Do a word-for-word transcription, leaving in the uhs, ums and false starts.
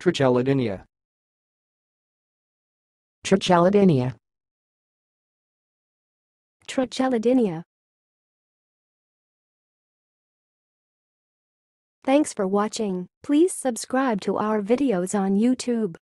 trachelodynia, trachelodynia, trachelodynia. Thanks for watching. Please subscribe to our videos on YouTube.